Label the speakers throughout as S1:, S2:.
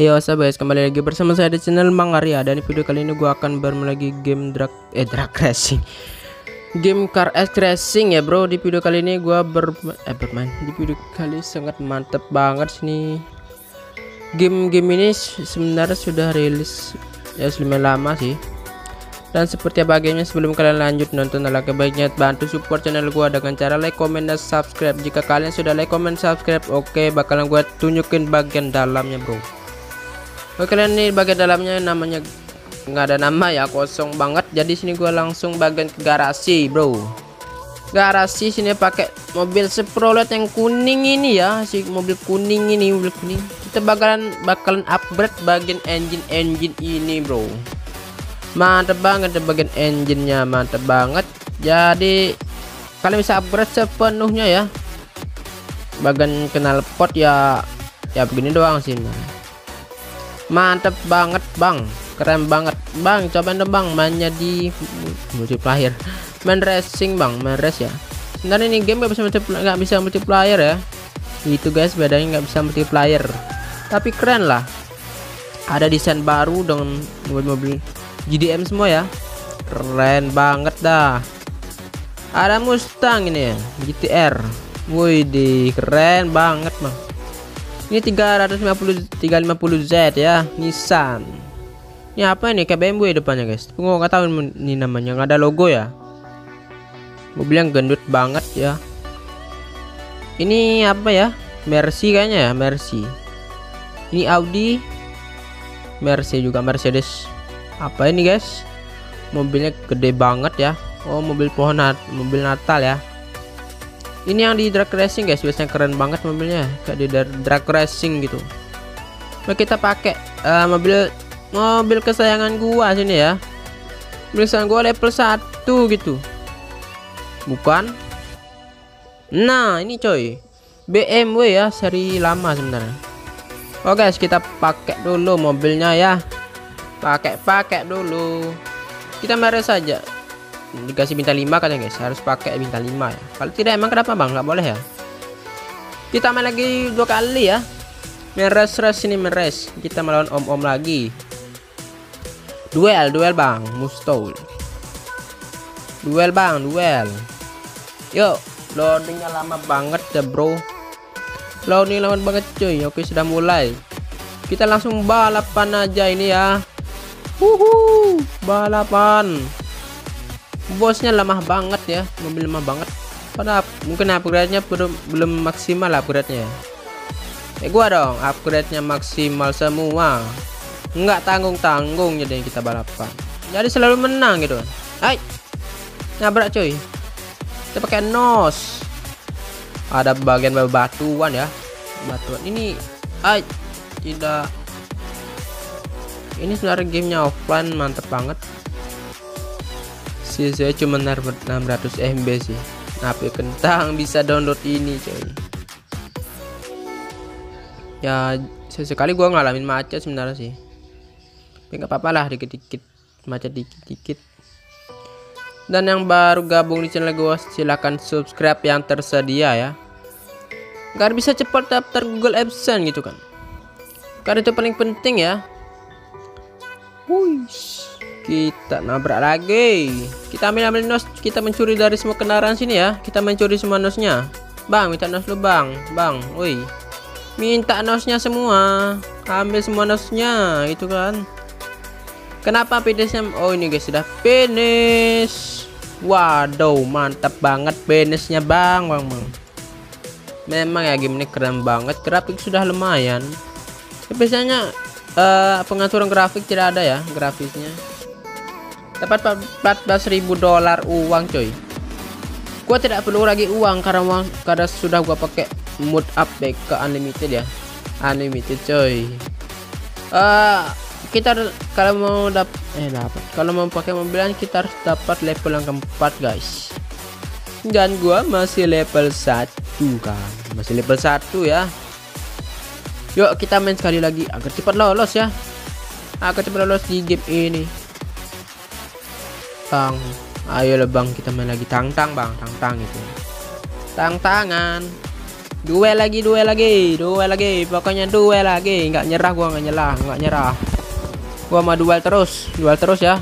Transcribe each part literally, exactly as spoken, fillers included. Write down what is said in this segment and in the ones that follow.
S1: Yo sahabat guys, kembali lagi bersama saya di channel Mang Arya. Dan di video kali ini gua akan bermain lagi game drag eh drag racing, game car X racing ya bro. Di video kali ini gua ber eh bermain di video kali sangat mantep banget sini. Game-game ini sebenarnya sudah rilis ya lumayan lama sih. Dan seperti apa gamenya, sebelum kalian lanjut nonton, alangkah baiknya bantu support channel gua dengan cara like, comment, dan subscribe. Jika kalian sudah like, comment, subscribe, oke bakalan gua tunjukin bagian dalamnya bro. Oke, kalian nih bagian dalamnya namanya nggak ada nama ya, kosong banget. Jadi sini gua langsung bagian ke garasi bro. Garasi sini pakai mobil Chevrolet yang kuning ini ya, si mobil kuning ini, mobil kuning. Kita bakalan bakalan upgrade bagian engine engine ini bro. Mantep banget bagian engine-nya, mantep banget. Jadi kalian bisa upgrade sepenuhnya ya. Bagian knalpot ya ya begini doang sini. Mantep banget bang, keren banget bang. Cobain dong bang mainnya di multiplayer, main racing bang, main race ya. Sebenarnya ini game nggak bisa multiplayer, nggak bisa multiplayer ya. Itu guys bedanya, nggak bisa multiplayer. Tapi keren lah. Ada desain baru dengan mobil-mobil G D M semua ya. Keren banget dah. Ada Mustang ini ya, G T R. Woi di keren banget bang. Ini tiga lima nol Z ya, Nissan. Ini apa ini, kayak B M W depannya guys. Tunggu, nggak tahu ini namanya, nggak ada logo ya. Mobil yang gendut banget ya. Ini apa ya, Mercy kayaknya ya, Mercy. Ini Audi, Mercy juga, Mercedes. Apa ini guys, mobilnya gede banget ya. Oh mobil pohon nat mobil Natal ya. Ini yang di drag racing guys, biasanya keren banget mobilnya kayak di drag racing gitu. Nah, kita pakai uh, mobil mobil kesayangan gua sini ya. Mobil kesayangan gua level satu gitu. Bukan. Nah, ini coy. B M W ya, seri lama sebenarnya. Oke guys, kita pakai dulu mobilnya ya. Pakai-pakai dulu. Kita merah saja. Dikasih bintang lima katanya guys, harus pakai bintang lima ya. Kalau tidak emang kenapa bang, nggak boleh ya. Kita main lagi dua kali ya, meres res ini meres. Kita melawan om-om lagi. Duel duel bang, mustol. Duel bang, duel. Yuk, loadingnya lama banget ya bro. Loading lama banget cuy. Oke sudah mulai. Kita langsung balapan aja ini ya. Uhu, balapan. Bosnya lemah banget ya, mobil lemah banget. Padahal mungkin upgrade-nya belum belum maksimal upgrade-nya. Eh gua dong, upgrade-nya maksimal semua. Nggak tanggung-tanggung jadi kita balapan. Jadi selalu menang gitu. Hai. Nabrak cuy. Kita pakai nos. Ada bagian batuan ya. Batuan ini hai tidak. Ini sebenarnya gamenya offline, mantep banget. Sih saya cuma enam ratus M B sih. H P kentang bisa download ini coy. Ya sesekali gua ngalamin macet sebenarnya sih. Tapi nggak apa-apa lah, dikit-dikit macet dikit-dikit. Dan yang baru gabung di channel gua silahkan subscribe yang tersedia ya. Agar bisa cepat daftar Google AdSense gitu kan. Karena itu paling penting ya. Wush. Kita nabrak lagi. Kita ambil ambil nos. Kita mencuri dari semua kendaraan sini ya. Kita mencuri semua nosnya. Bang, minta nos lu bang. Bang, woi. Minta nosnya semua. Ambil semua nosnya, itu kan. Kenapa finishnya? Oh ini guys sudah finish. Waduh, mantap banget finishnya bang, bang, bang. Memang ya game ini keren banget. Grafik sudah lumayan. Tapi biasanya uh, pengaturan grafik tidak ada ya grafisnya. Dapat empat belas ribu dolar uang coy. Gua tidak perlu lagi uang karena uang karena sudah gua pakai mood up back ke unlimited ya. Unlimited coy. Uh, kita kalau mau dapat eh dapat kalau mau pakai mobilan kita harus dapat level yang keempat guys. Dan gua masih level satu kan. Masih level satu ya. Yuk kita main sekali lagi agar cepat lolos ya. Agar cepat lolos di game ini. Bang, ayo lah bang, kita main lagi tang-tang bang, tang-tang itu. Tang-tangan. Duel lagi, duel lagi, duel lagi. Pokoknya duel lagi. Nggak nyerah gua, nggak nyerah, nggak nyerah. Gua mau duel terus, duel terus ya.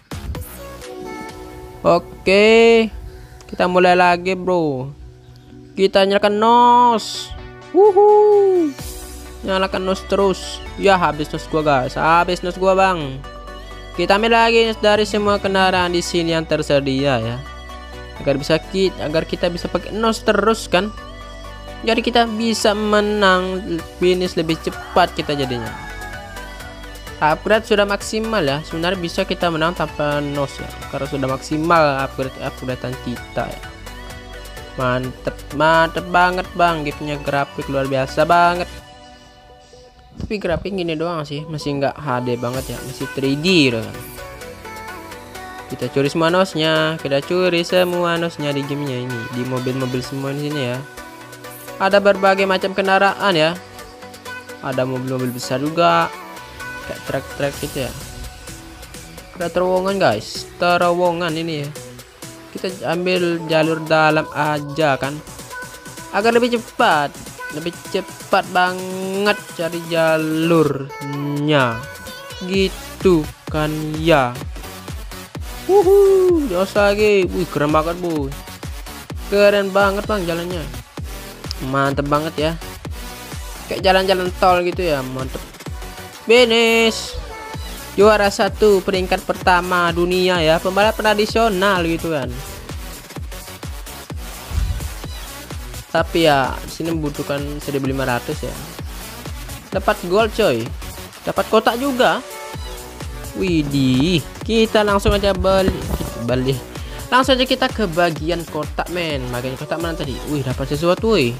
S1: Oke, kita mulai lagi bro. Kita nyalakan nos. Wuhu. Nyalakan nos terus. Ya habis nos gua guys, habis nos gua bang. Kita ambil lagi dari semua kendaraan di sini yang tersedia ya. Agar bisa kita, agar kita bisa pakai nos terus kan. Jadi kita bisa menang, finish lebih cepat kita jadinya. Upgrade sudah maksimal ya. Sebenarnya bisa kita menang tanpa nos ya, karena sudah maksimal upgrade upgradean kita ya. Mantep, mantep banget bang. Gifnya grafik luar biasa banget. Tapi grafik gini doang sih, masih nggak H D banget ya, masih tiga D gitu kan. Kita curi semua nosnya, kita curi semua nosnya di gamenya ini, di mobil-mobil semua di sini ya. Ada berbagai macam kendaraan ya. Ada mobil-mobil besar juga, kayak truk-truk gitu ya. Ada terowongan guys, terowongan ini ya. Kita ambil jalur dalam aja kan, agar lebih cepat, lebih cepat banget cari jalurnya, gitu kan ya. Wuhu, jos lagi, wih keren banget bu, keren banget bang jalannya. Mantep banget ya, kayak jalan-jalan tol gitu ya, mantep. Finish, juara satu, peringkat pertama dunia ya, pembalap tradisional gitu kan. Tapi ya sini membutuhkan seribu lima ratus ya. Dapat gold coy, dapat kotak juga. Widih, kita langsung aja beli, beli. Langsung aja kita ke bagian kotak men. Bagian kotak mana tadi? Wih, dapat sesuatu wih.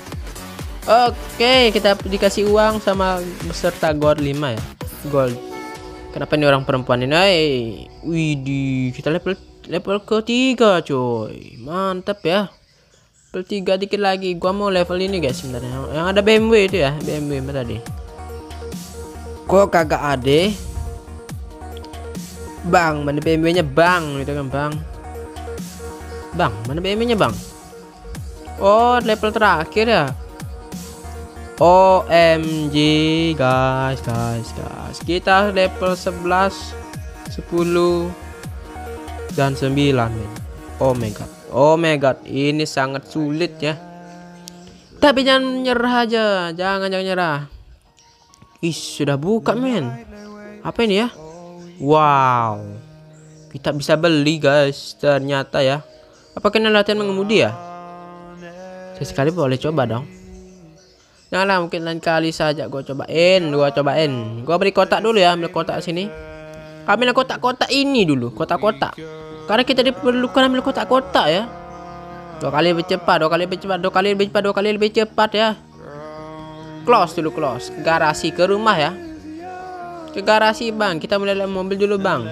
S1: Oke, kita dikasih uang sama beserta gold lima ya. Gold. Kenapa ini orang perempuan ini? Hey, widih, kita level level ketiga coy. Mantap ya. Level tiga dikit lagi. Gua mau level ini guys sebenarnya. Yang ada B M W itu ya, B M W tadi. Kok kagak ada? Bang, mana B M W-nya bang? Gitu kan bang. Bang, mana B M W-nya bang? Oh, level terakhir ya. O M G guys, guys, guys. Kita level sebelas, sepuluh dan sembilan men. Oh my god. Oh my god, ini sangat sulit ya. Tapi jangan nyerah aja, jangan jangan nyerah. Ih, sudah buka men. Apa ini ya? Wow. Kita bisa beli guys, ternyata ya. Apa kena latihan mengemudi ya? Sesekali boleh coba dong. Nah lah, mungkin lain kali saja gua cobain, gua cobain. Gua beri kotak dulu ya, ambil kotak sini. Ambil kotak-kotak ini dulu, kotak-kotak. Karena kita diperlukan ambil kotak-kotak ya. Dua kali lebih cepat, dua kali lebih cepat, dua kali lebih cepat, dua kali lebih cepat ya. Close dulu, close. Ke garasi, ke rumah ya. Ke garasi bang, kita mulai mobil dulu bang.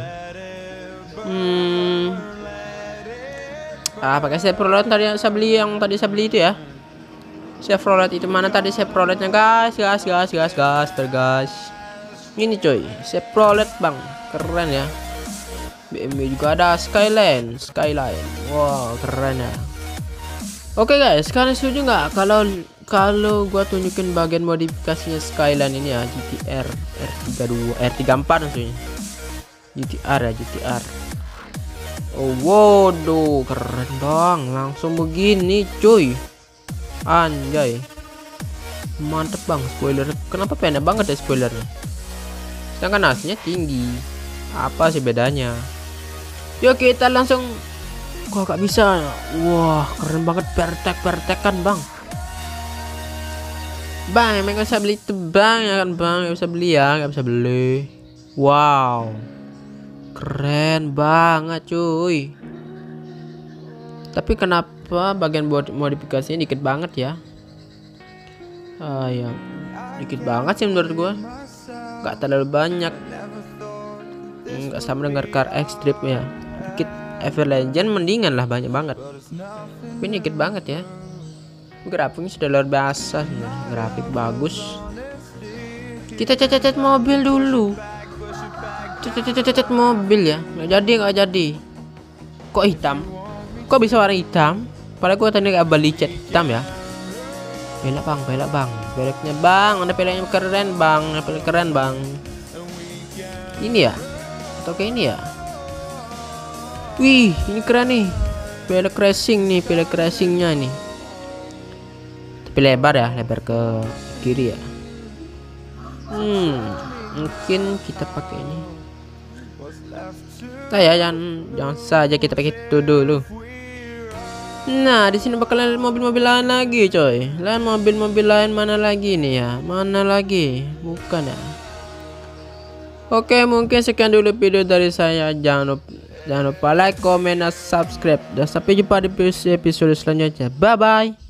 S1: Hmm. Ah, pakai Chevrolet tadi yang saya beli, yang tadi saya beli itu ya. Chevrolet itu mana tadi Chevroletnya guys, gas, gas, gas, gas, tergas. Ini coy, Chevrolet bang, keren ya. B M W juga ada Skyline, Skyline. Wow, keren ya. Oke guys, kalian setuju nggak kalau kalau gua tunjukin bagian modifikasinya Skyline ini ya, G T R R tiga puluh dua, R tiga puluh empat maksudnya. G T R ya, G T R. Oh, waduh, keren bang, langsung begini cuy. Anjay, mantep bang spoiler. Kenapa pendek banget ya spoilernya? Sedangkan aslinya tinggi. Apa sih bedanya? Yuk kita langsung. Kok gak bisa? Wah keren banget, pertek pertekan bang. Bang emang gak bisa beli itu bang ya kan bang? Gak bisa beli ya, gak bisa beli. Wow, keren banget cuy. Tapi kenapa bagian buat modifikasinya dikit banget ya? Ah ya, dikit banget sih menurut gua. Gak terlalu banyak. Nggak sama dengan Car Extreme ya. Dikit. Ever Legend mendingan lah, banyak banget. Tapi ini dikit banget ya. Grafiknya sudah luar biasa. Grafik bagus. Kita cet-cet mobil dulu. Cet-cet mobil ya. Nggak jadi, nggak jadi. Kok hitam? Kok bisa warna hitam? Padahal gua tadi nggak beli cat hitam ya. Belok bang, belok bang, beloknya bang, ada peleknya keren bang, ada pelek keren bang. Ini ya, atau kayak ini ya? Wih, ini keren nih, pelek racing nih, pelek racingnya nih. Tapi lebar ya, lebar ke kiri ya. Hmm, mungkin kita pakai ini. Nah ya, jangan, jangan saja kita pakai itu dulu. Nah, di sini bakalan mobil-mobil lain lagi, coy. Lain mobil-mobil lain mana lagi nih ya? Mana lagi? Bukan ya? Oke, mungkin sekian dulu video dari saya. Jangan lupa, jangan lupa like, comment, dan subscribe. Dan sampai jumpa di episode selanjutnya. Bye bye.